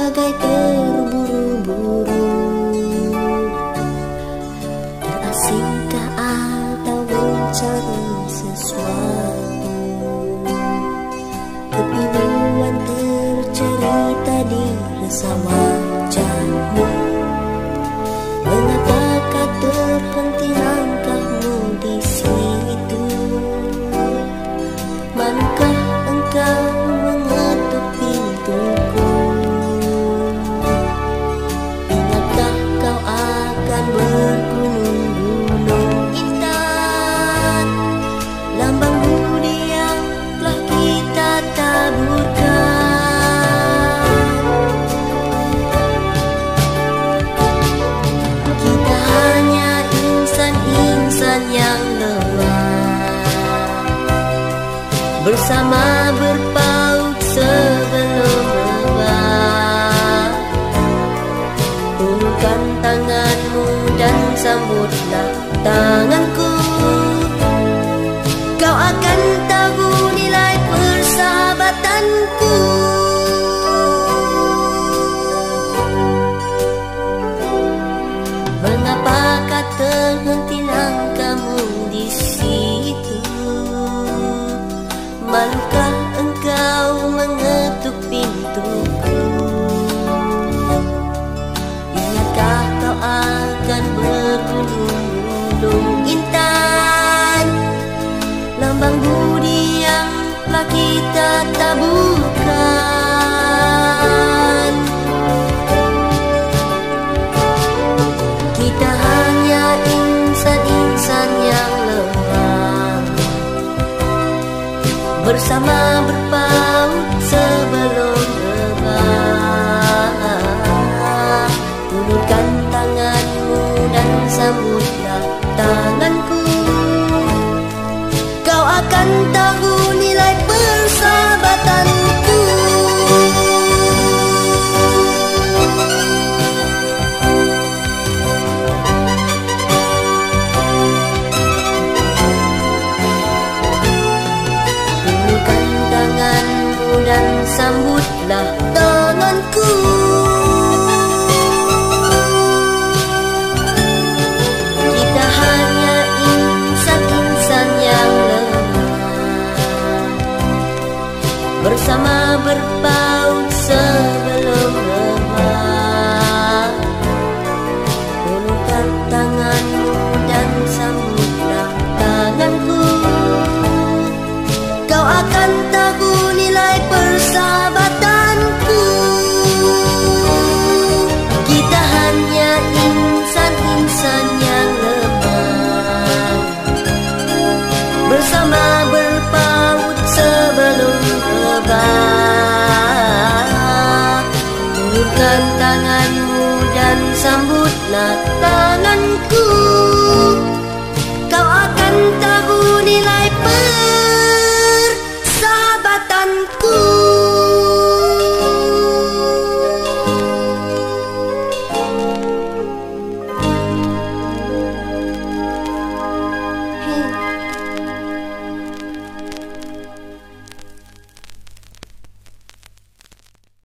bagai terburu-buru. Terasingkah atau mencari sesuatu? Kepiluan tercerita di resah wajahmu. Mengapakah terhenti langkahmu di situ? Manakah engkau mengetuk pintuku? Ingatkah kau akan bergunung-gunung intan, lambang budi yang telah kita taburkan? Kita hanya insan-insan yang lemah, bersama berpaut sebelum rebah. Ulurkan tanganmu dan sambutlah tanganku. Kau akan tahu nilai persahabatanku. Mengapakah terhenti langkahmu di situ? Malukah engkau mengetuk pintuku? Ingatkah kau akan bergunung-gunung intan, lambang budi yang telah kita taburkan? Kita hanya insan-insan yang lemah, bersama berpaut sebelum rebah. Ulurkan tanganmu dan sambutlah tanganku. Kau akan tahu nilai persahabatanku. Dan sambutlah tanganku. Kita hanya insan-insan yang lemah, bersama berpaut sebelum rebah. Ulurkan tanganmu dan sambutlah tanganku. Kau akan tahu nilai persahabatanku. Kita hanya insan-insan yang lemah, bersama berpaut sebelum rebah. Ulurkan tanganmu dan sambutlah tanganku. Kau akan tahu nilai persahabatanku.